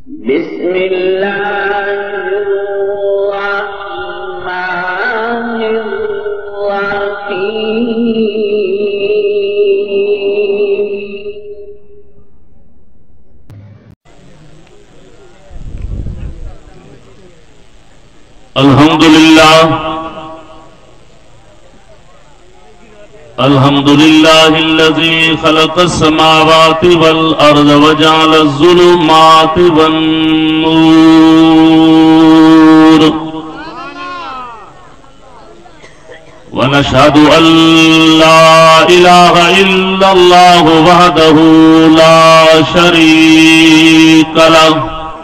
अल्हम्दुलिल्लाहिल्लज़ी खलक़स समावाति वल अर्ज़ वजअलज़ ज़ुलुमाति वन नूर व नशहदु अल्ला इलाहा इल्लल्लाहु वहदहु ला शरीका लहु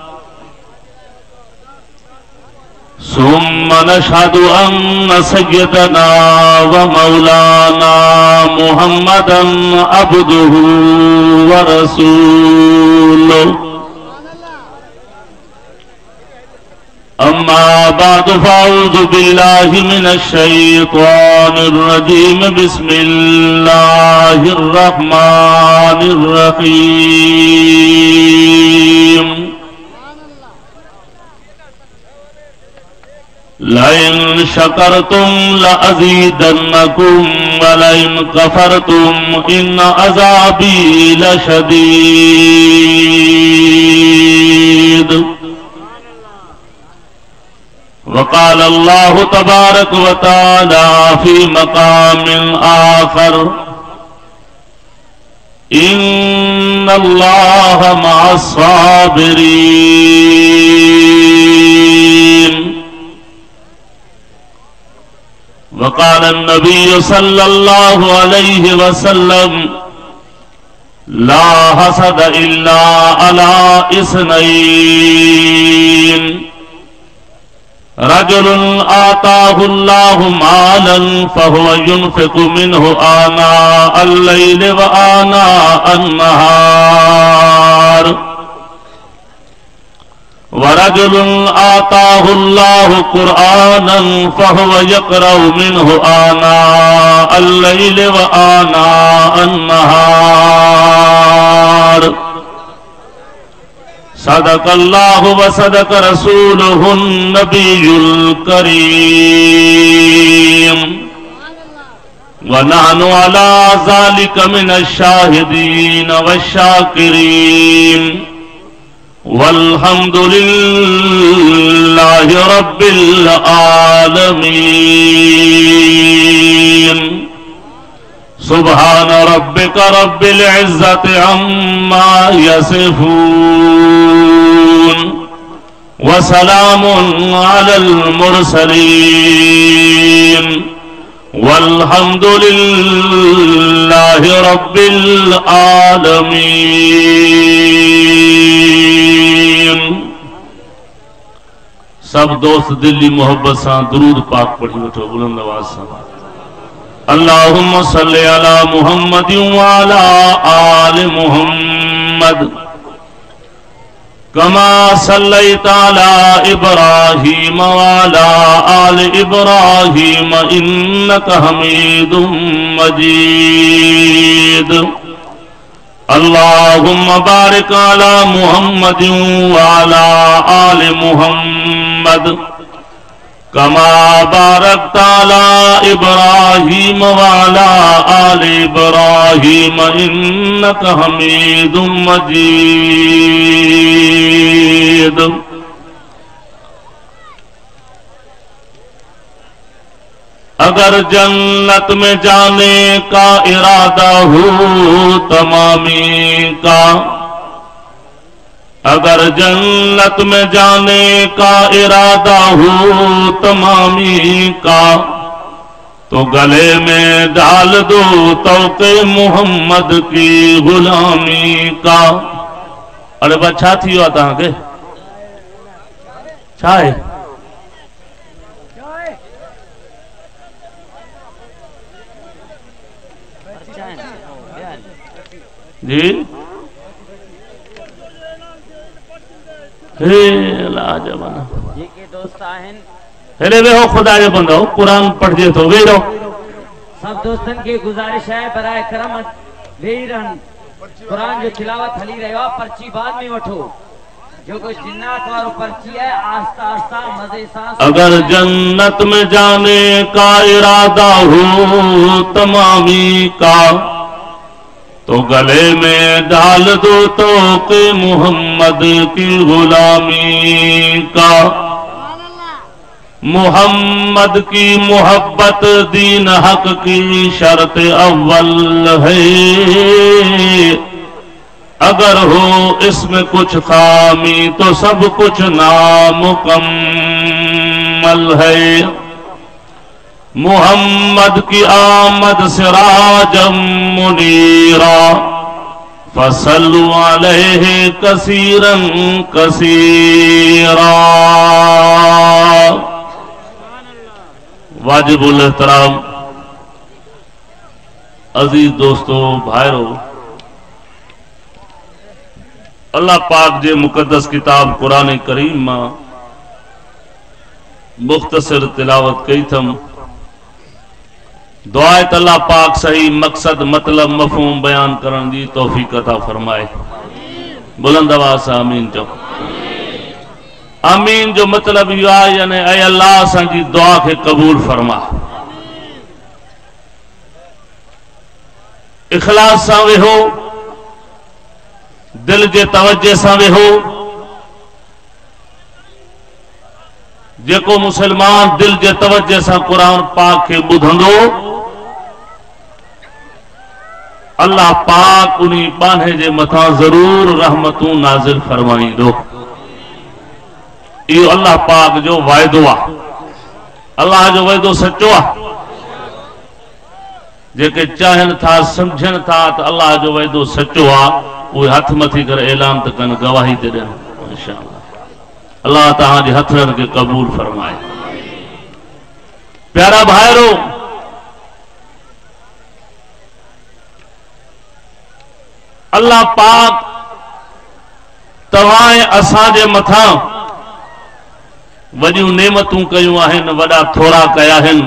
सुम्मा नशहदु अन्न सय्यदना व मौलाना मुहम्मदन अब्दुहु व रसूलुहु अम्मा बअद फ़अऊज़ु बिल्लाहि मिनश शैतानिर रजीम बिस्मिल्लाहिर रहमानिर रहीम लइन शकरतुम लअज़ीदन्नकुम व लइन कफरतुम इन्न अज़ाबी लशदीद वक़ाल अल्लाहु तबारक व तआला फ़ी मक़ामिन आख़र इन्नल्लाह मअस्साबिरीन वक़ाल नबी सल्लल्लाहु अलैहि वसल्लम ला हसद इल्ला अला इस्नैन रजुलुन आताहुल्लाहु मालन फहुव युनफ़िक़ु मिन्हु आना अल-लैल व आना अन-नहार वरजुलुन आताहुल्लाहु कुरआनन फहुव यक़रअु मिन्हु आना अल-लैल व आना अन-नहार सदक़ल्लाहु व सदक़ रसूलुहुन नबियुल करीम व नहनु अला ज़ालिका मिनश शाहिदीन वश्शाकिरीन वल्हम्दुलिल्लाहि रब्बिल आलमीन सुब्हान रब्बिका रब्बिल इज़्ज़ति अम्मा यसिफून व सलामुन अलल मुरसलीन वल्हम्दुलिल्लाहि रब्बिल आलमीन। सब दोस्त दिल्ली मोहब्बत से दुरूद पाक पढ़ी वठो बुलंद आवाज़ से। अल्लाहुम्मा सल्लि अला मुहम्मदिन व अला आलि मुहम्मद कमा सल्लैता अला इब्राहीम व अला आलि इब्राहीम इन्नका हमीदुम मजीद। अल्लाहुम्मा बारिक अला मुहम्मदिन व अला आलि मुहम्मद कमा बारकता अला इब्राहीम व अला आलि इब्राहीम इन्नका हमीदुम मजीद। अगर जन्नत में जाने का इरादा हो तमामी का, अगर जन्नत में जाने का इरादा हो तमामी का, तो गले में डाल दो तौक़े मोहम्मद की गुलामी का। अरे बच्चा थी आता के चाय जी हे लाजवाब ये के दोस्त आहिन हेले वे हो खुदा जो बंदो कुरान पढ़ जे तो वे रहो। सब दोस्तन की गुजारिश है बराए करम वे रहन कुरान जो तिलावत हली रहो पर्ची बाद में वठो जो कुछ जिन्नात वालों पर्ची है आस्ता आस्ता मजे सां अगर जन्नत में जाने का इरादा हो तमामी का तो गले में डाल दो तो के मोहम्मद की गुलामी का। मोहम्मद की मोहब्बत दीन हक की शर्त अव्वल है। अगर हो इसमें कुछ खामी तो सब कुछ नामुकम्मल है। मोहम्मद की आमद सिराजम मुनीरा फसल्लु अलैहि कसीरन कसीरा। वाजिबुल एहतराम अजीज दोस्तों भाइरों, अल्लाह पाक जे मुकद्दस किताब कुरान करीम मां मुख्तसर तिलावत कई थम। दुआ त अल्लाह पाक सही मकसद मतलब मफहूम बयान करण जी तौफीक अता फरमाए। बुलंद आवाज़ सां आमीन चओ। आमीन जो मतलब इहो आहे यानी ऐ अल्लाह असांजी दुआ खे क़बूल फरमा। इखलास सां वेहो, दिल जे तवज्जे सां वेहो। जेको मुसलमान दिल जे तवज्जे सां कुरान पाक खे ॿुधंदो अल्लाह पाक उन्हीं बाने जे मथां जरूर रहमतूं नाज़िल फरमाईंदो। इहो अल्लाह पाक जो वाइदो आहे। अल्लाह जो वाइदो सचो आहे। जेके चाहिनि था सम्झनि था त अल्लाह जो वाइदो सचो आहे उहे हथ मथी करे ऐलान त कनि, गवाही ते ॾियनि इंशाअल्लाह। अल्लाह तव्हांजे हथनि खे क़बूल फरमाए। प्यारा भाइरो, अल्लाह पाक तव्हां असांजे मथां वॾियूं नेमतूं कयूं आहिनि, वॾा थोरा कया आहिनि।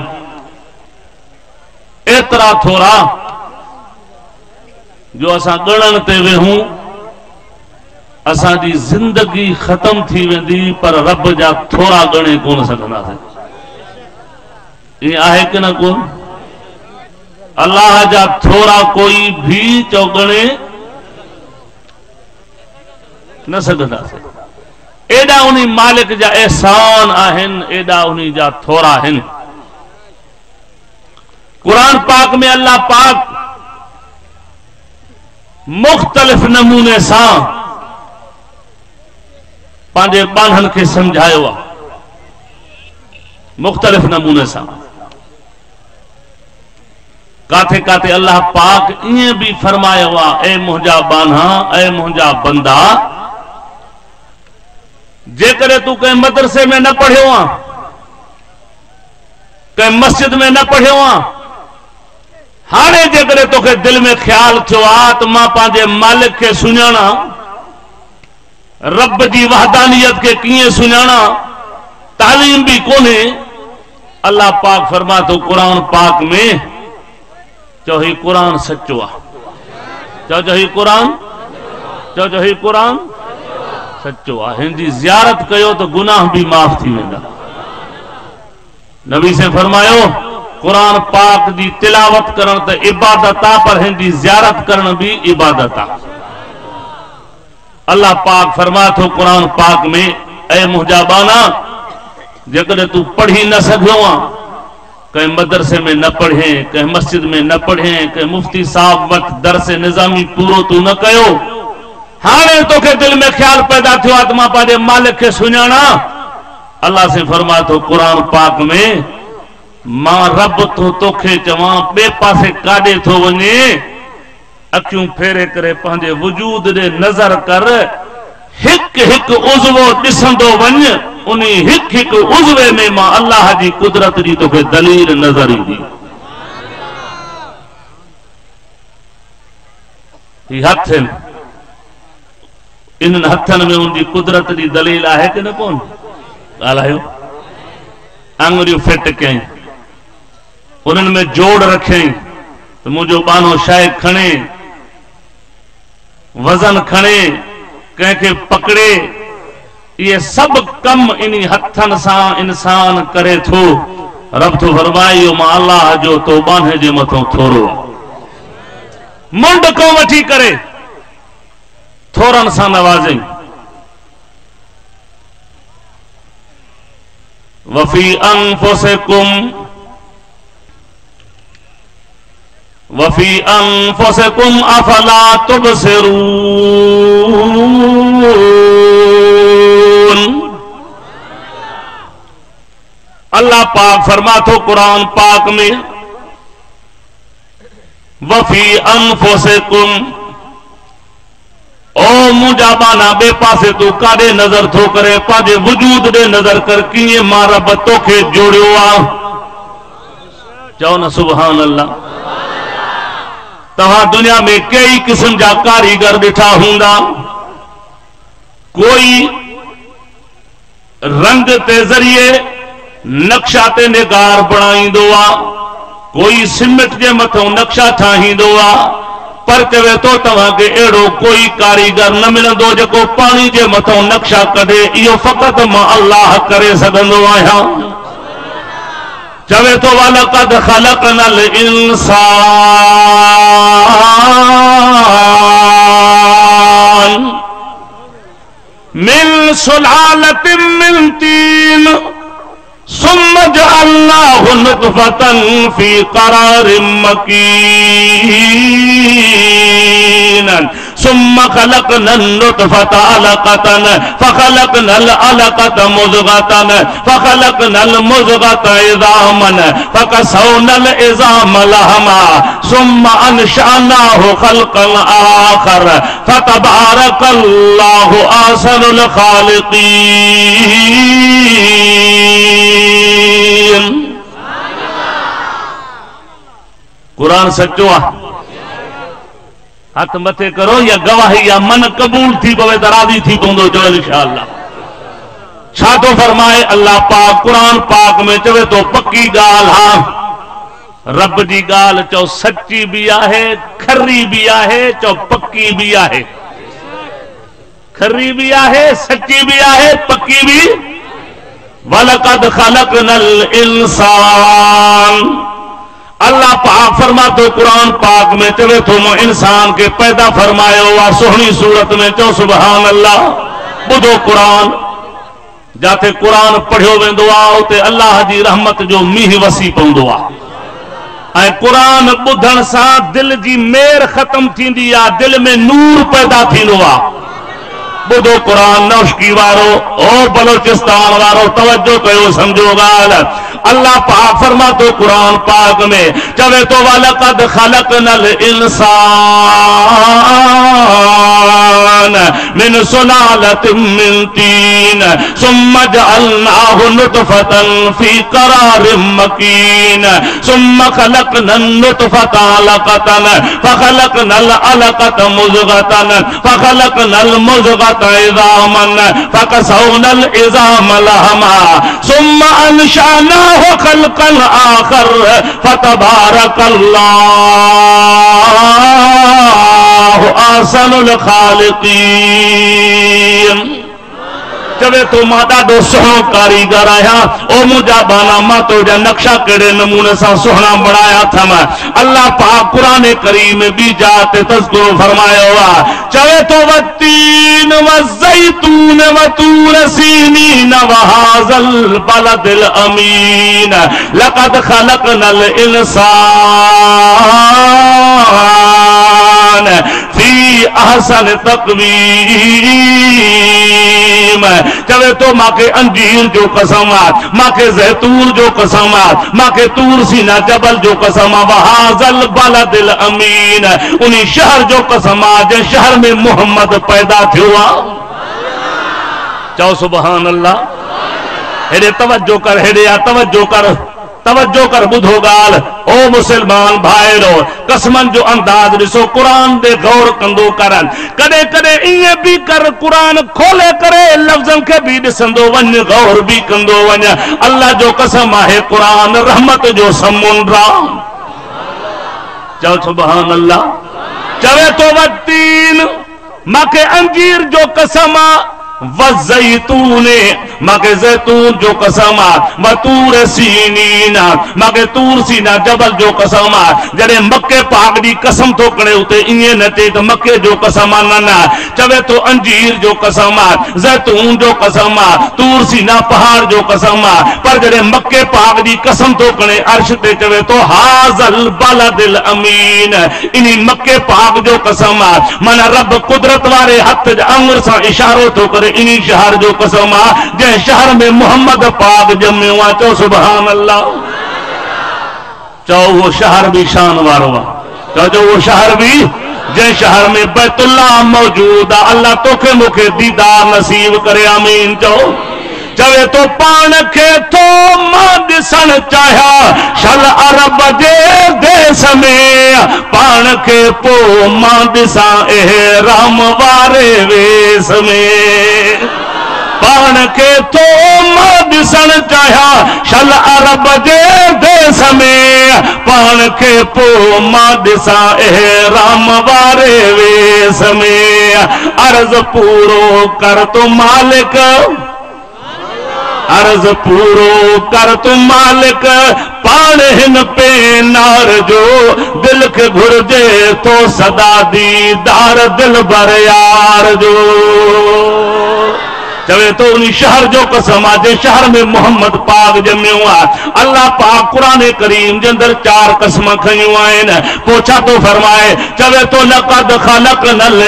एतिरा थोरा जो असां ॻणण ते वेहूं असांजी जिंदगी ख़त्म थी वेंदी, पर रब जा थोरा ॻणे कोन सघंदासीं। ईअं आहे कि न कोन? अल्लाह जा थोरा कोई भी चओ ॻणे न सघंदासीं। एॾा उन्हीं मालिक जा एहसान आहिनि, एॾा उन्हीं जा थोरा आहिनि। कुरान पाक में अल्लाह पाक मुख्तलिफ नमूने सां पंहिंजे बाननि खे समझायो आहे। मुख्तलिफ नमूने सां काथे काथे अल्लाह पाक ईअं भी फरमायो आहे, ए मुंहिंजा बाना, ए मुंहिंजा बंदा, जेकॾहिं तूं कंहिं मदरसे में न पढ़ियो आहे, कंहिं मस्जिद में न पढ़ियो आहे, हाणे जेकॾहिं तोखे दिल में ख्याल थियो आहे त मां पंहिंजे मालिक खे सुञाणा, रब जी वहदानियत के कीअं सुञाणा, तालीम भी कोन्हे। अल्लाह पाक फरमा तो कुरान पाक में, चो ही कुरान सच्चो आहे। चो ही कुरान, चो ही कुरान सच्चो आहे। हिन जी ज़ियारत कयो तो गुनाह भी माफ़ थी वेंदा। नबी से फरमायो कुरान पाक जी तिलावत करण त इबादत आहे, पर हिन जी ज़ियारत करण भी इबादत आहे। अल्लाह पाक फरमा थो कुरान पाक में, ए मुंहिंजा बाना, जेकॾहिं तू पढ़ी न सघियो आहे, कहीं मदरसे में न पढ़े, कहीं मस्जिद में न पढ़े, कहीं मुफ्ती साहब वटि दरस निज़ामी पूरो तू न कयो, हाणे तोखे दिल में ख्याल पैदा थियो आहे त मां पंहिंजे मालिक खे सुञाणा। अल्लाह से फरमा थो कुरान पाक में, मां रब तो तोखे चवां ॿिए पासे काॾे थो वञे, अखियूं फेरे करे पंहिंजे वजूद ॾे नज़र कर, हिकु हिकु उज़वो ॾिसंदो वञ, उन हिकु हिकु उज़वे में मां अल्लाह जी कुदरत जी तोखे दलील नज़र ईंदी। ही हथ आहिनि, इन्हनि हथनि में उनजी कुदरत जी दलील आहे कि न कोन? ॻाल्हायो। आङुरियूं फिट कयईं, उन्हनि में जोड़ रखियईं त मुंहिंजो बानो शइ खणे, वज़न खणे, कंहिंखे पकड़े, ये सब कम इन हथन सा इंसान करे थो। रब तो फरमायो मां अल्लाह जो तो बाने जे मथो थोरो मुंड को वठी करे थोरन सा नवाज़ई। वफी अनफुसिकुम अफला तुबसिरून। अल्लाह पाक फरमातो कुरान पाक में वफी अनफुसिकुम, ओ मुंजा बाना बे पासे तू काडे नजर थो करे पाजे वजूद दे नजर कर किए मां रब तोखे जोड़ियो आ। चओ न सुभान अल्लाह। तहां दुनिया में कई किस्म जा कारीगर ॾिठा हूंदा, कोई रंग ते ज़रिए नक्शा ते निगार बणाईंदो आ, कोई सीमेंट जे मथों नक्शा ठाहींदो आ, पर चवे तो तव्हां खे अहिड़ो कोई कारीगर न मिलंदो जेको पानी जे मथों नक्शा कढे। इहो फ़क़त मां अल्लाह करे सघंदो आहियां। चवे तो वलक़द ख़लक़नल इंसान मिन सुलालतिन मिन तीन सुम्मा जअलनाहु नुतफ़तन फी क़रारिन मकीन सुम्मा खलक़नन नुतफ़ता अलक़तन फ़खलक़नल अलक़त मुज़ग़तन फ़खलक़नल मुज़ग़त इज़ामन फ़कसौनल इज़ाम लहमा सुम्मा अंशअनाहु ख़ल्क़न आख़र फ़तबारकल्लाहु अहसनुल ख़ालिक़ीन। कुरान सच्चो आ। हाथ मथे करो या गवाही या मन कबूल थी पवे त राज़ी थी पवंदो। चओ इंशाअल्लाह। छा तो फरमाए अल्लाह पाक कुरान पाक में चवे तो पक्की गाल हा रब जी गाल। चओ सच्ची भी आहे, खरी भी आहे, चओ पक्की भी आहे। खरी भी आहे, सच्ची भी आहे, पक्की भी। वलक़द ख़लक़नल इंसान, अल्लाह पाक फरमातो कुरान पाक में चवे तो मैं इंसान के पैदा फरमायो आ सोहनी सूरत में। चो सुभान अल्लाह। बुधो कुरान, जाते कुरान पढ़ियो वेंदो आ उते अल्लाह जी रहमत जो मींह वसी पवंदो आ। ऐं कुरान ॿुधण सां दिल जी मेर ख़त्म थींदी आ, दिल में नूर पैदा थींदो आ। बुधो कुरान नौशकी वारो ओ बलोचिस्तान वारो तवज्जो कयो समझो गाल। अल्लाह पाक फरमातो कुरान पाक में चवे तो वलक़द ख़लक़नल इंसान मिन सुलालतिन मिन तीन सुम्मा जअलनाहु नुतफ़तन फी क़रारिन मकीन सुम्मा खलक़नन नुतफ़ता अलक़तन फ़खलक़नल अलक़त मुज़ग़तन फ़खलक़नल मुज़ग़त इज़ामन फ़कसौनल इज़ाम लहमा सुम्मा अंशअनाहु ख़ल्क़न आख़र फ़तबारकल्लाहु अहसनुल ख़ालिक़ीन। चवे तो मां ॾाढो सुहिणो कारीगर आहियां। ओ मुंहिंजा बाना मां तुंहिंजा नक्शा कहिड़े नमूने सां सुहिणा बणाया अथम। अल्लाह पाक कुरान करीम में बि जात तज़किरो फरमायो आहे। चवे तो वत्तीन वज़ैतून वतूर सीनीन वहाज़ल बलदिल अमीन लक़द ख़लक़नल इंसान फी अहसन तक़वीम। चवे तो माके अंजीर जो कसम आ, माके जैतून जो कसम आ, माके तूर सीना जबल जो कसम आ, वहाज़ल बलदिल अमीन उन्हीं शहर जो कसम आ जे शहर में मोहम्मद पैदा थियो आ। चओ सुभान अल्लाह। हेडे तवज्जो कर, हेडे या तवज्जो कर, तवज्जो कर बुधो गाल। ओ मुसलमान भाइरो कसमन जो अंदाज ॾिसो, कुरान दे गौर कंदो करन। कदे कदे इए भी कर कुरान खोले करे लफ्ज़न के भी ॾिसंदो वञ, गौर भी कंदो वञ। अल्लाह जो कसम आहे कुरान रहमत जो समुंड आ। चओ सुभान अल्लाह। चवे तो वत्तीन माके अंजीर जो कसम आ, वज़ैतूने मगे ज़ैतून जो कसम आ, वतूर सीनीना मगे तूर सीना जबल जो कसम आ। जड़े मक्के पाक दी कसम तो करे उते इने न थे तो मक्के जो कसम आ ना चवे तो अंजीर जो कसम आ, ज़ैतून जो कसम आ, तूर सीना पहाड़ जो कसम आ। पर जड़े मक्के पाक दी कसम तो करे अर्श ते चवे तो हाज़ल बलदिल अमीन इनी मक्के पाक जो कसम आ। मन रब कुदरत वाले हथ अंगुर सा इशारो तो करे इनी शहर जो कसम आ जे शहर में मोहम्मद पाक जम्मे हुआ। चो सुभान अल्लाह। चो वो शहर भी शान वारो आ। चो वो शहर भी जे शहर में बैतुल्लाह मौजूद आ। अल्लाह तोखे मुखे दीदार नसीब करे आमीन। चो चवे तो पान के तो मां दिसन चाहा शल अरब जे देश में पान के पो मां दिसा एहराम वारे वेस में। पान के तो मां दिसन चाहा शल अरब जे देश में पान के पो मां दिसा एहराम वारे वेस में। अर्ज पूरो कर तो मालिक अर्ज पूरो कर तू मालिक पाण हिन पे नार जो दिल के घुर्जे तो सदा दीदार दिल भर यार जो। चवे तो उन शहर जो कसम आ जे शहर में मोहम्मद पाक जम्मे हुआ। अल्लाह पाक कुरान करीम जे अंदर 4 कसम खयूं आहिनि। पोछा तो फरमाए चवे तो लक़द ख़लक़नल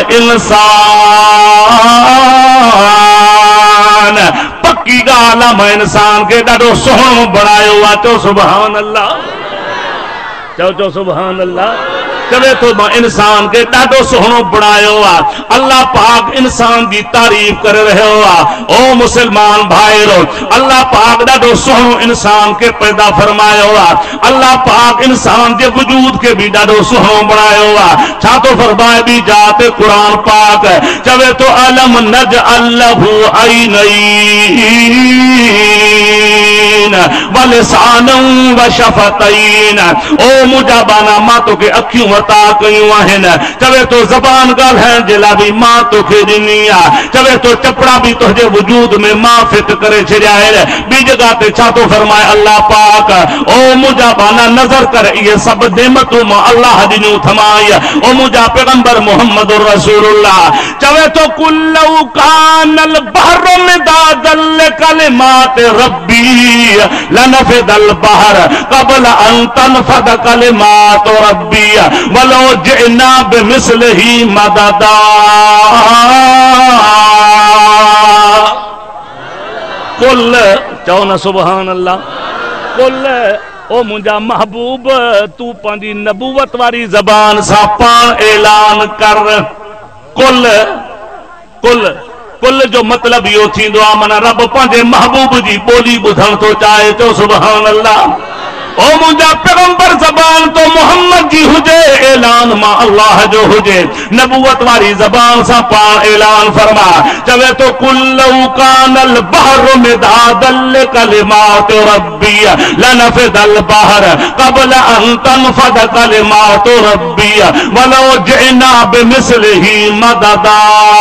इंसान पक्की गाल आ मैं इंसान के ॾाढो सुहिणो बणायो आ। चो सुभान अल्लाह। चो सुभान अल्लाह। चवे तो मां इंसान के ॾाढो सुहिणो बणायो आ। अल्लाह पाक इंसान की तारीफ कर रहे आ। ओ मुसलमान भाईरो अल्लाह पाक ॾाढो सुहिणो इंसान के पैदा फरमायो आ। अल्लाह पाक इंसान के वजूद के भी ॾाढो सुहिणो बणायो आ। छा तो फरमाए भी जाते कुरान पाक चवे तो अलम नजअल लहू ऐनैन व लिसानन व शफतैन। ओ मुझा बाना मां तोखे अखियूं अता कयूं आहिनि। चवे तो ज़बान ॻाल्हाइण जे लाइ बि मां तोखे ॾिनी आहे। चवे तो चपड़ा भी तुझे वजूद में मां फिट करे छॾिया आहिनि। ॿी जगह ते छा तो फरमाए अल्लाह पाक ओ मुझा बाना नज़र कर इहे सभु नेमतूं मां अल्लाह ॾिनियूं थमाई। ओ मुझा पैगंबर मोहम्मद रसूलुल्लाह चवे तो कुल्लू कानल बहर मिदादल कलिमात रब्बी लनफदल बहर क़ब्ल अन तनफद कलिमात रब्बी वलो जिना बिमिस्लिही मददा। कुल चओ न सुभान अल्लाह। कुल ओ मुंहिंजा महबूब तू पंहिंजी नबूवत वारी ज़बान सां पाण ऐलान कर। कुल कुल कुल जो मतलब इहो थींदो आहे माना रब पंहिंजे महबूब जी ॿोली ॿुधण थो चाहे। चओ सुभान अल्लाह। ओ मुंहिंजा पैगंबर ज़बान तो मोहम्मद जी हुजे ऐलान मां अल्लाह जो हुजे। नबूवत वारी ज़बान सां पाण ऐलान फरमा चवे तो कुल्लू कानल बहर मिदादल कलिमात रब्बी लनफदल बहर क़ब्ल अन तनफद कलिमात रब्बी वलो जिना बिमिस्लिही मददा।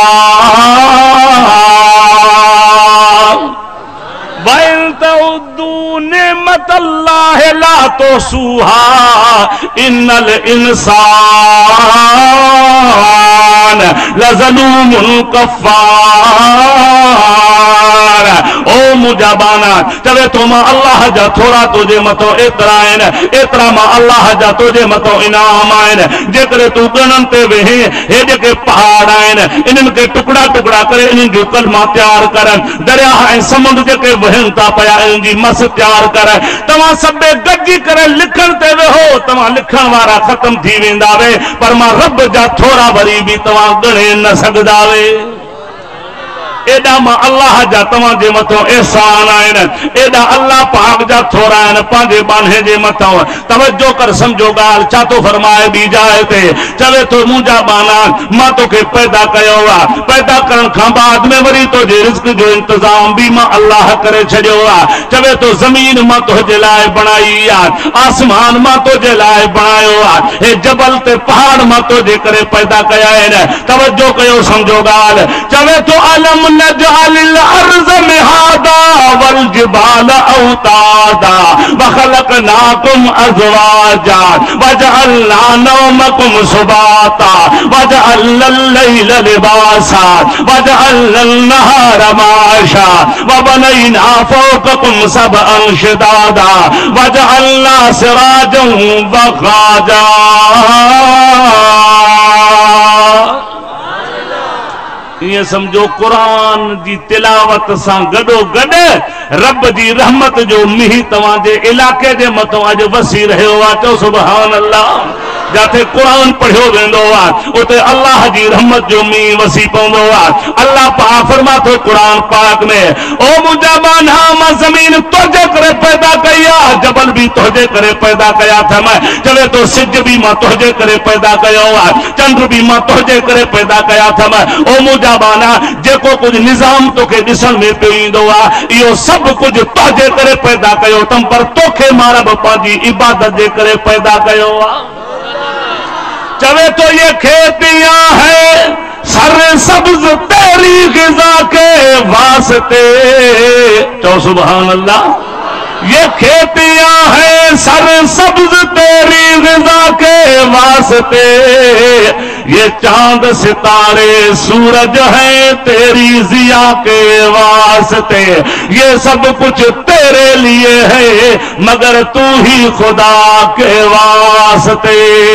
वइन तउद्दू नेमतल्लाह ला तुसूहा इन्नल इंसान लज़लूमुन कफ़्फ़ार। ओ मुजाबाना चवे तो मां अल्लाह जा थोड़ा तुझे मतो एतरा आहिनि एतरा मां अल्लाह जा तुझे मतो इनाम आहिनि। जेकॾहिं तू ॻणनि ते वेहे हे जेके पहाड़ आहिनि इन्हनि के टुकड़ा टुकड़ा करे इन्हनि जो कलमा तैयार कर। दरिया ऐं समुंड जेके वहनि था पिया इन्हनि जी मस तैयार कर। तव्हां सभे गॾिजी करे लिखण ते वेहो तव्हां लिखण वारा ख़त्म थी वेंदा वे पर मां रब जा थोड़ा वरी भी तव्हां ॻणे न सघंदा वे। एडा मां अल्लाह जा तव्हां जे मथो एहसान आहिनि। एडा अल्लाह पाक जा थोरा आहिनि पंहिंजे बाने जे मथो। तवज्जो कर समझो ॻाल्हि छा तो फरमाए ॿी जाइ ते चवे तो मुंहिंजा बाना मां तोखे पैदा कयो आहे। पैदा करण खां बाद में वरी तुंहिंजे रिज़्क जो इंतज़ाम भी मां अल्लाह करे छॾियो आहे। चवे तो ज़मीन मां तुंहिंजे लाइ बणाई आहे। आसमान मां तुंहिंजे लाइ बणायो आहे। हे जबल ते पहाड़ मां तुंहिंजे करे पैदा कया आहिनि। तवज्जो कयो समझो ॻाल्हि चवे तो अलम नजअलिल अर्ज़ मिहादा वल जिबाल औतादा व खलकनाकुम अज़वाजा वजअलना नौमकुम सुबाता वजअलना लैला लिबासा वजअलना नहारा माशा वबनैना फौककुम सबअन शिदादा वजअलना सिराजन वखाजा। ये समझो कुरान जी तिलावत सां गडो गड रब जी रहमत जो मींहुं तव्हांजे इलाके जे मथां अॼु वसी रहियो आहे। चओ सुभान अल्लाह। जाते कुरान पढ़ियो वेंदो आहे उते अल्लाह जी रहमत जो मींहुं वसी पवंदो आहे। अल्लाह पाक फरमा थो कुरान पाक में, ओ मुंहिंजा बाना मां ज़मीन तुंहिंजे करे पैदा कई आहे, जबल भी तुंहिंजे करे पैदा कया थम। चवे तो सिज भी मां तुंहिंजे करे पैदा कयो आहे, चंड भी मां तुंहिंजे करे पैदा कया थम। ओ मुंहिंजा बाना जेको कुछ निज़ाम तोखे ॾिसण में पियो ईंदो आहे इहो सभु कुझु तुंहिंजे करे पैदा कयो अथमि, पर तोखे मां रब पंहिंजी इबादत जे करे पैदा कयो आहे। चवे तो ये खेतियां हैं सरसब्ज तेरी ग़िज़ा के वास्ते। तो सुभान अल्लाह। ये खेतियां हैं सरसब्ज तेरी ग़िज़ा के वास्ते, ये चांद सितारे सूरज है तेरी ज़िया के वास्ते, ये सब कुछ तेरे लिए है मगर तू ही खुदा के वास्ते।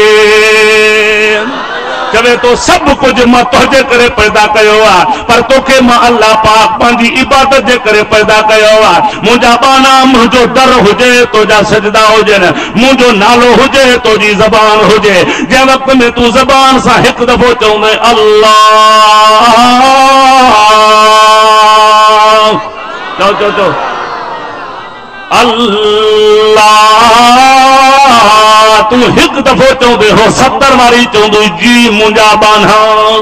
चवे तो सब कुछ मां तुंहिंजे करे पैदा कयो आहे, पर तोखे मां अल्लाह पाक पंहिंजी इबादत जे करे पैदा कयो आहे। मुंहिंजा बाना मुंहिंजो दर हुजे तुंहिंजा सजदा हुजनि, मुंहिंजो नालो हुजे तुंहिंजी ज़बान हुजे। जंहिं वक़्त में तू ज़बान सां हिकु दफ़ो चवंदे अल्लाह, चओ चओ चओ अल्लाह, तू हिकु दफ़ो चवंदे हो 70 वारी चवंदो जी मुंहिंजा बाना,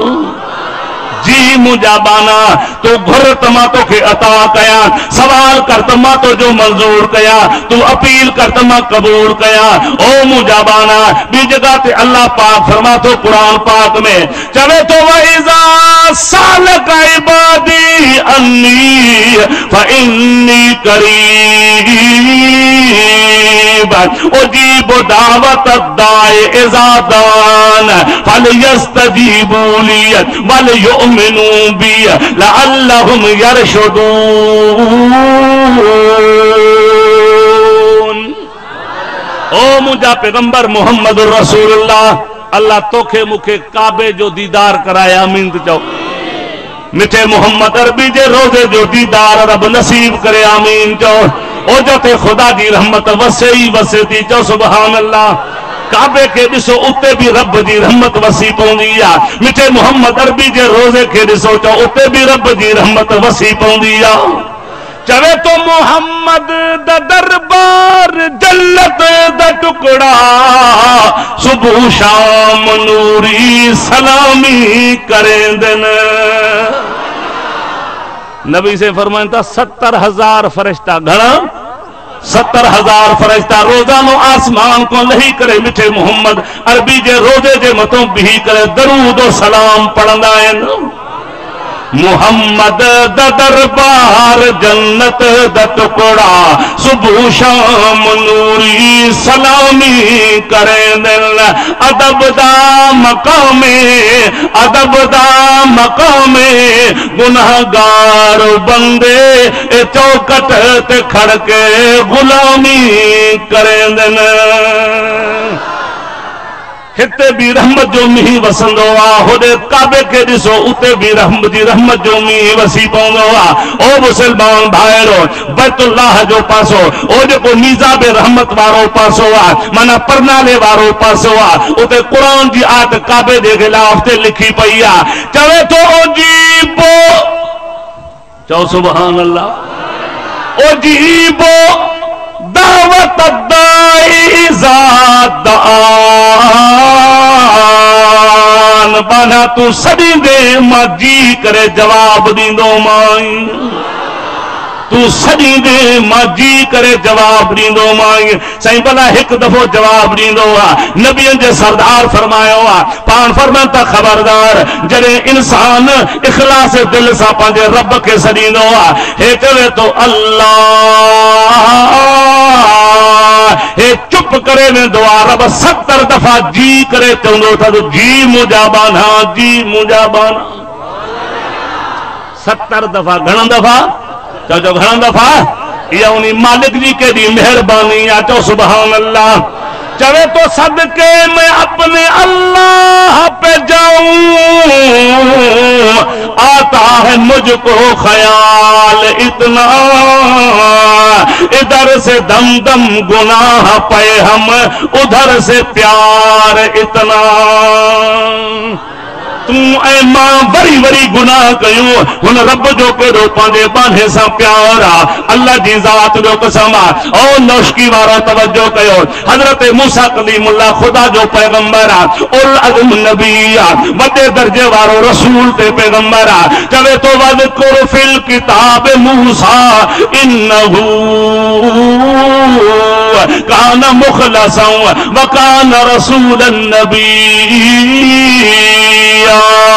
जी मुंहिंजा बाना। तू घुर त मां तोखे अता कया, सवाल कर त मां तुंहिंजो मंज़ूर कया, तू अपील कर त मां क़बूल कया। ओ मुंहिंजा बाना। ॿी जगह ते अल्लाह पाक फरमा थो कुरान पाक में, चवे तो वइज़ा सालक इबादी अन्नी फइन्नी करीब उजीब दावत दाए इज़ा दान फलयस्तजीबू ली वलयुमिनू बी लअल्लहुम यरशुदून। ओ मुंहिंजा पैगंबर मोहम्मद रसूलुल्लाह, अल्लाह तोखे मूंखे काबे जो दीदार कराया। आमीन तो चओ। मिठे मोहम्मद अरबी जे रोज़े जो दीदार रब नसीब करे। आमीन चओ। ओ जते खुदा जी रहमत वसे ही वसे थी। चओ सुभान अल्लाह। काबे के ॾिसो उते भी रब जी रहमत वसी पवंदी आहे। मिठे मोहम्मद अरबी जे रोज़े खे ॾिसो चओ उते भी रब जी रहमत वसी पवंदी आहे। चवे तो मोहम्मद द दरबार जन्नत द टुकड़ा सुबह शाम नूरी सलामी करेंदन। नबी से फरमाइन था 70,000 फरिश्ता। घणा? 70,000 फरिश्ता रोजानो आसमान को लही करे मिठे मोहम्मद अरबी जे रोजे जे मथों बिही करे दरूद और सलाम पढ़ंदा आहिनि। मोहम्मद द दरबार जन्नत द टुकड़ा सुबह शाम नूरी सलामी करेंदन। अदब दा मकामे, अदब दा मकामे गुनहगार बंदे ए चौकट ते खड़ के गुलामी करेंदन। हिते भी रहमत जो मींहुं वसंदो आहे, होॾे काबे खे ॾिसो उते भी रहमत जो मींहुं वसी पवंदो आहे। ओ मुसलमान भाइरो, बैतुल्लाह जो पासो, ओ जेको नीज़ाब रहमत वारो पासो आहे, माना परनाले वारो पासो आहे, उते क़ुरान जी आयत काबे जे ख़िलाफ़ ते लिखी पई आहे। चवे तो ओ जीबो, चओ सुभान अल्लाह। ओ जीबो दावत दाई ज़ात बाना तू सदी दे मां जी करे जवाब दींदो माई। तू सॼी दे मां जी करे जवाब ॾींदो माई साईं भला हिकु दफ़ो जवाब ॾींदो आहे नबियनि जे सरदार फरमायो आहे पाण फरमाइनि था ख़बरदार जॾहिं इंसान इख़लास दिल सां पंहिंजे रब खे सॾींदो आहे हे चवे थो अल्लाह हे चुप करे वेंदो आहे रब 70 दफ़ा जी करे चवंदो अथसि जी मुंहिंजा बाना जी मुंहिंजा बाना 70 दफ़ा घणनि दफ़ा चो घणा दफा या उन्हीं मालिक जी केडी मेहरबानी या चो सुभान अल्लाह चवे तो सदके मैं अपने अल्लाह पे जाऊं आता है मुझको ख्याल इतना इधर से दम दम गुनाह पे हम उधर से प्यार इतना तू ऐ मां वरी वरी गुनाह कयूं हुन रब जो केड़ो पांजे बाने सां प्यार आ अल्लाह जी ज़ात जो कसम आ ओ नौशकी वारो तवज्जो कयो हजरत मूसा कलीमुल्लाह खुदा जो पैगंबर आ उल अज़म नबी आ वडे दर्जे वारो रसूल ते पैगंबर आ चवे तो वज़कुर फिल किताब मूसा इन्नहू कान मुखलसन व कान रसूलन नबिय्या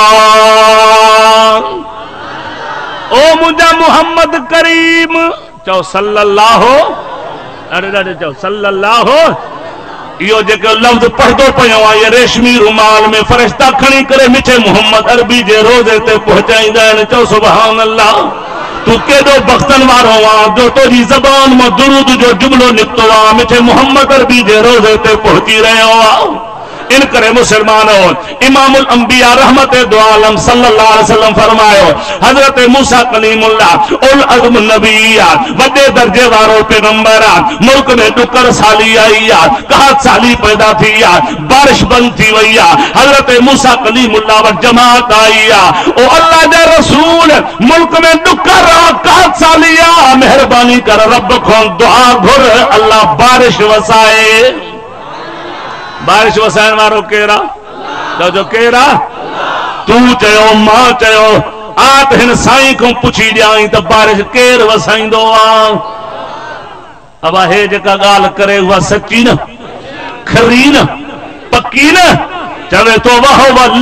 ओ मुझा मोहम्मद करीम चो सल्लल्लाहु अरे चो सल्लल्लाहु यो जेको लफ्ज पढ़दो पयो आ ये रेशमी रुमाल में फरिश्ता खणी करे मिठे मोहम्मद अरबी जे रोज़े ते पहुचाईंदा आहिनि चो सुभान अल्लाह तू केडो बख्तन वारो आ जो तोजी ज़बान में दुरूद जो जुमलो निकतो आ मिठे मोहम्मद अरबी जे रोज़े ते पहुची रहियो आ इन करे मुसलमानों इमामुल अंबिया रहमत दो आलम सल्लल्लाहु अलैहि वसल्लम फरमायो हजरत मूसा कलीमुल्लाह उल अज़म नबिया वडे दर्जे वारो पैगंबर आ मुल्क में डुकर साली आई आ कहत साली पैदा थी आ बारिश बंद थी वई आ हजरत मूसा कलीमुल्लाह व जमात आई आ ओ अल्लाह दे रसूल मुल्क में डुकर कहत साली आ मेहरबानी कर रब को दुआ घुर अल्लाह बारिश वसाए बारिश वसाइण वारो केरा जो केरा तू चयो मां चयो आप हिन साईं को पुछी ॾियाई त बारिश केर वसाईंदो आ अब हे जेका ॻाल्हि करे उहा सची न खरी न पक्की न चवे तो वह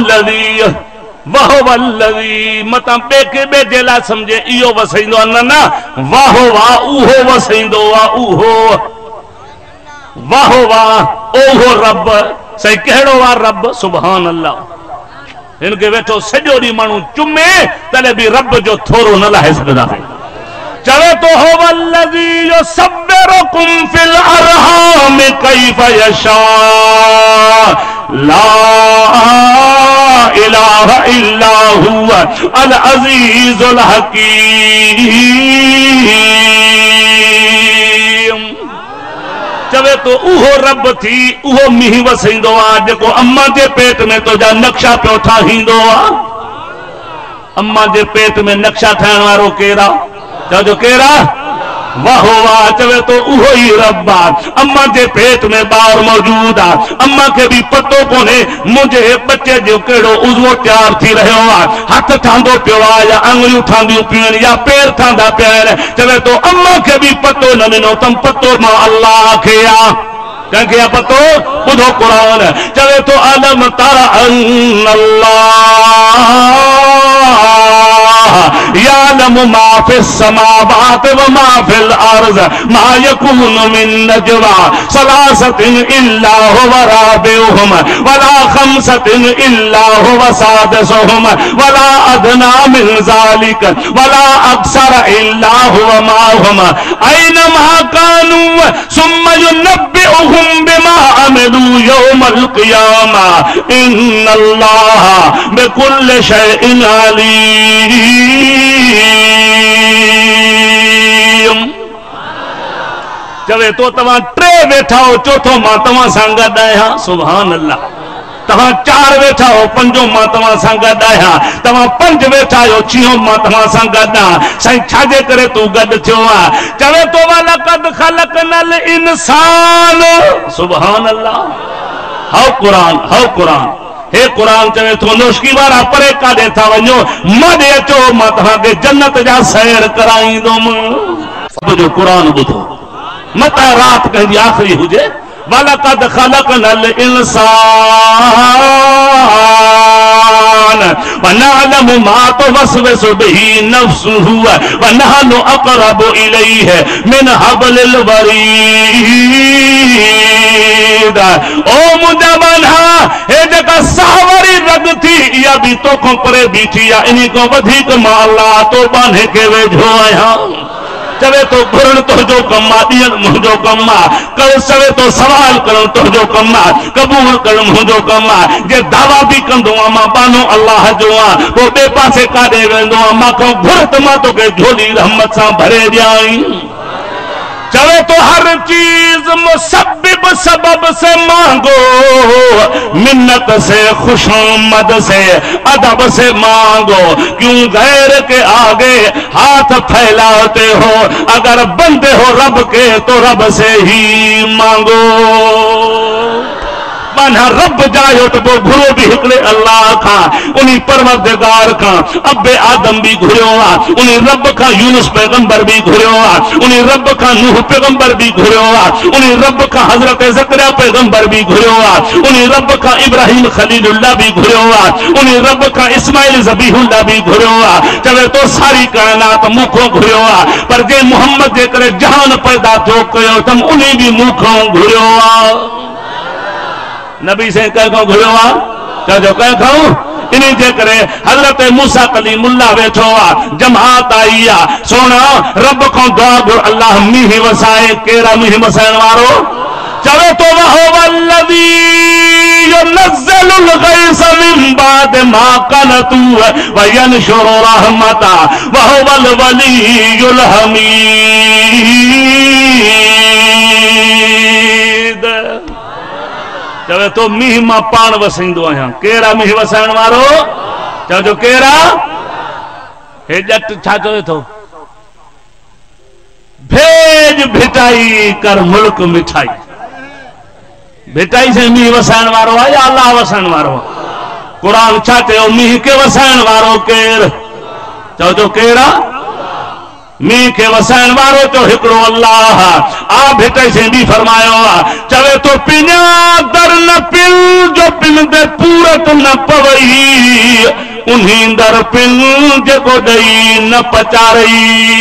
वल्लज़ी मता ॿे जे लाइ सम्झे इहो वसाईंदो आहे न वाह वाह उहो वसाईंदो आहे उहो वाह वाह ओहो रब सही कहिड़ो आहे रब सुभान अल्लाह इनके वेठो सॼो ॾींहुं माण्हू चुमे तॾहिं बि रब जो थोरो न लाहे सघंदासीं चवे तो हो वल्लज़ी युसब्बिरुकुम फिल अरहाम कैफ़ यशा ला इलाहा इल्ला हुवा अल अज़ीज़ुल हकीम चवे तो उहो रब थी उहो मींहुं वसाईंदो आहे जेको अम्मा जे पेट में तुंहिंजा नक्शा पियो ठाहींदो आहे अम्मा जे पेट में नक्शा ठाहिण वारो केरा चवजो केरा वाह वाह चवे तो उहो ही रब आहे अम्मा जे पेट में ॿार मौजूद आहे अम्मा के भी पतो कोन्हे मुंहिंजे बच्चे जो कहिड़ो उज़वो तैयार थी रहियो आहे हथ ठांदो पियो आहे या आंगुरियूं ठांदियूं पियूं आहिनि या पेर ठांदा पिया आहिनि चवे तो अम्मा के भी पतो न ॾिनो तम पतो मां अल्लाह खे आहे कंहिंखे आहे पतो ॿुधो क़ुरान चवे तो अलम तरा यालमु मा फिस समावाति व मा फिल अर्ज़ मा यकूनु मिन नजवा सलासतिन इल्ला हुवा राबिउहुम वला खमसतिन इल्ला हुवा सादिसुहुम वला अदना मिन ज़ालिक वला अक्सर इल्ला हुवा माहुम ऐनमा कानू सुम्मा युनब्बिउहुम बिमा अमिलू यौमल क़ियामा इन्नल्लाह बिकुल्लि शैइन अलीम चवे तो तव्हां टे वेठा हो चौथो मां तव्हां सां गॾु आहियां सुभान अल्लाह तव्हां चार वेठा हो पंजो मां तव्हां सां गॾु आहियां तव्हां पंज वेठा हो छियों मां तव्हां सां गॾु आहियां साईं छाजे करे तूं गॾु थियो आहे चवे तो वलक़द ख़लक़नल इंसान सुभान अल्लाह हाउ क़ुरान हे कुरान चवे तो नोशकी वारा परे काॾे था वञो मॾे अचो मां तव्हांखे जन्नत जा सैर कराईंदुमि सब जो कुरान ॿुधो मता रात कंहिंजी आख़िरी हुजे वलक़द ख़लक़नल इंसान वनअलमु मा तुवस्विसु बिही नफ्सुहु वनहनु अक़रबु इलैहि मिन हब्लिल वरीद। ओ मुंहिंजा बांधा हे जेका सावरी रग थी इहा बि तोखां परे बीठी आहे इन खां वधीक मां अल्लाह तो बांधे खे वेझो आहियां। चवे तो घुरण तुंहिंजो कमु आहे ॾियण मुंहिंजो कमु आहे कर चवे तो सवाल करण तुंहिंजो कमु आहे क़बूल करण मुंहिंजो कमु आहे जे दावा बि कंदो आहियां मां बानो अल्लाह जो आहियां पोइ ॿिए पासे काॾे वेंदो आहियां मां खां घुर त मां तोखे झोली रहमत सां भरे ॾियां। चवे तो हर चीज मुसब्बिब सबब से मांगो मिन्नत से खुशामद से अदब से मांगो क्यों गैर के आगे हाथ फैलाते हो अगर बंदे हो रब के तो रब से ही मांगो। माना रब जायो तो वो घुरो भी हिकड़े अल्लाह का उन्हीं परवरदिगार का अब्बे आदम भी घुरियो आ उन्हीं रब का यूनुस पैगंबर भी घुरियो आ उन्हीं रब का नूह पैगंबर भी घुरियो आ उन्हीं रब का हजरत ज़करिया पैगंबर भी घुरियो आ उन्हीं रब का इब्राहिम खलीलुल्लाह भी घुरियो आ उन्हीं रब का इस्माइल ज़बीहुल्लाह भी घुरियो आ। चवे तो सारी कायनात मुखो घुरियो आ पर जे मोहम्मद जे करे जहान पैदा थियो कयो तम उन्हीं भी मुखो घुरियो आ। नबी से कंहिंखां घुरियो आहे चइजो कंहिंखां इन्हीं जे करे हज़रत मूसा कलीमुल्लाह वेठो आहे जमात आई आहे सोना रब खां दुआ घुर अल्लाह मींह वसाए केरा मींह वसाइण वारो चवे तो वल्लज़ी युनज़्ज़िलुल गैस मिन बाद मा क़नतू व यनशुरु रहमता व हुवल वलियुल हमीद। चवे तो मींह मां पाण वसाईंदो आहियां केरा मींह वसाइण वारो चवजो केरा हे जट छा चवे थो भेज भिटाई कर मुल्क मिठाई भिटाई से मींह वसाइण वारो आहे या अल्लाह वसाइण वारो आहे कुरान छा चयो मींह के वसाइण वारो केर चवजो केरा मींह के वसाइण वारो तो हिकड़ो अल्लाह आ भेटाई से भी फरमायो चवे तो पिना दर न पिल जो पिन दे पूरत न पवई उन्हीं दर पिल जेको दई न पचारई।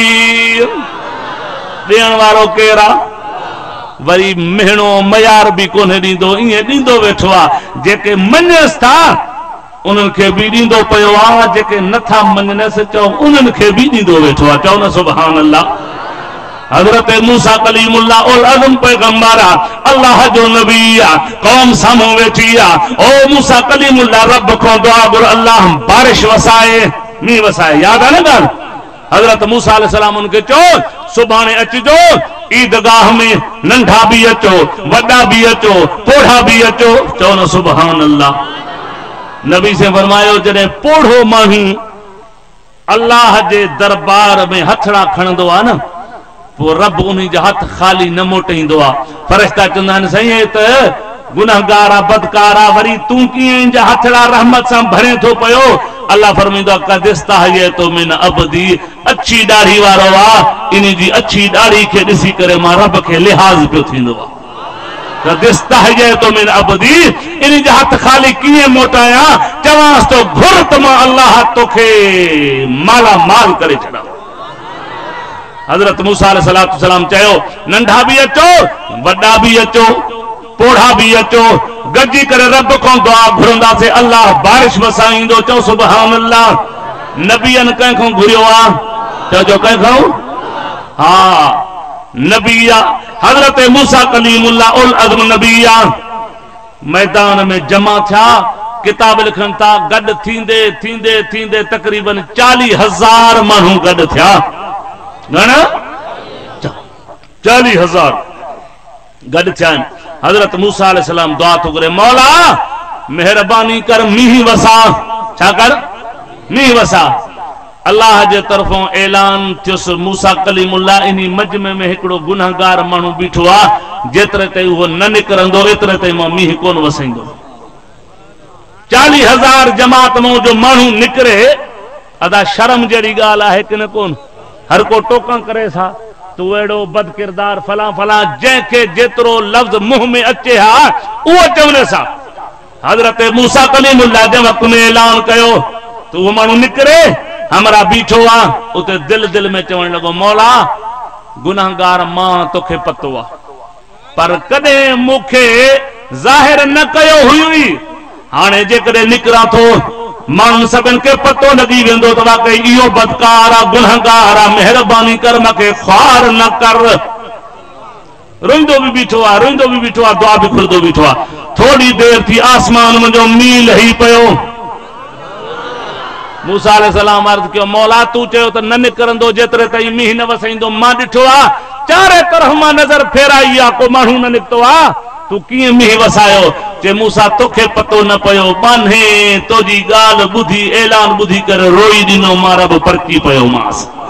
ॾियण वारो केरा वरी मेहणो मयार भी कोन्हे ॾींदो ईअं ॾींदो वेठो आहे जेके मञसि था उन्हनि खे बि ॾींदो पियो आहे जेके नथा मञनसि चओ उन्हनि खे बि ॾींदो वेठो आहे चओ न सुभान अल्लाह। हज़रत मूसा कलीमुल्लाह उल अज़म पैगंबर अल्लाह जो नबी आहे कौम साम्हूं वेठी आहे ओ मूसा कलीमुल्लाह रब खां दुआ घुर अल्लाह बारिश वसाए मींह वसाए यादि आहे न ॻाल्हि हज़रत मूसा अलैहिस्सलाम उनखे चओ सुभाणे अचिजो ईदगाह में नंढा भी अचो वॾा भी अचो पोढ़ा भी अचो चओ न सुभान अल्लाह। नबी से फरमायो जॾहिं पोढ़ो माण्हू अल्लाह जे दरबार में हथड़ा खणंदो आहे न पोइ रब उन्हीं जा हथ ख़ाली न मोटाईंदो आहे फ़रिश्ता चवंदा आहिनि साईं त गुनहगार आहे बदकार आहे वरी तूं कीअं इन जा हथड़ा रहमत सां भरे थो पियो अल्लाह फरमाईंदो आहे कदिस्ता है तो मिन अबदी अच्छी दाढ़ी वारो आहे इन जी अच्छी दाढ़ी खे ॾिसी करे मां रब खे लिहाज़ पियो थींदो आहे कदिस्ता है तो मिन अबदी इन जा हथ ख़ाली कीअं मोटायां चवांसि तो घुर त मां अल्लाह तोखे माला माल करे छॾां। हज़रत मूसा अलैहिस्सलाम चयो नंढा भी अचो वॾा भी अचो पोढ़ा भी अचो गॾिजी करे रब खां दुआ घुरंदासीं अल्लाह बारिश वसाईंदो चओ सुभान अल्लाह। नबियन कंहिंखां घुरियो आहे चओ कंहिंखां हा नबी आहे हज़रत मूसा कलीमुल्लाह उल अज़म नबी आहे मैदान में जमा थिया किताब लिखनि था गॾु थींदे थींदे थींदे तक़रीबन 40,000 माण्हू गॾु थिया घणा 40,000 गॾु थिया आहिनि। हज़रत मूसा अलैहिस्सलाम दुआ थो करे मौला मेहरबानी कर मींह वसा छा कर मींह वसा अल्लाह जे तरफों ऐलान थियुसि मूसा कलीमुल्लाह इन्ही मजमे में हिकिड़ो गुनहगार माण्हू बीठो आहे जेतिरे ताईं उहो न निकिरंदो एतिरे ताईं मां मींह कोन वसाईंदो। 40,000 जमात में जो मानू निकरे अदा शर्म जड़ी गाल है कि न कोन हर को टोका करे सा तू एड़ो बद किरदार फला फला जैके जेतरो लफ्ज मुंह में अचे हा वो चवने सा हजरत मूसा कलीमुल्लाह जे वक्त में ऐलान कयो तो वो मानू निकरे हमरा बीठो आ उते दिल दिल में चवण लगो मौला गुनाहगार मां तोखे पतो आ पर कदे मुखे जाहिर न कयो हुई हाने जेकरे निकरा थो मानू सबन के पतो लगी वेंदो त वाकई इहो बदकार आ गुनाहगार आ मेहरबानी कर मके ख्वार न कर रोंदो भी बीठो आ दुआ भी खुलदो बीठो आ थोड़ी देर थी आसमान में जो मील ही पयो मूसा अलैहिस्सलाम अर्ज कियो मौला तू चयो त न निकरंदो जेतरे ताईं मींह न वसईंदो मां ॾिठो आ चारे तरफ मां नजर फेराई आ को माण्हू न निकतो आ तू कीअं मींह वसायो चे मूसा तोखे पतो न पयो बान्हे तोजी ॻाल्हि ॿुधी ऐलान ॿुधी करे रोई ॾिनो मां रब परकी पयो मांस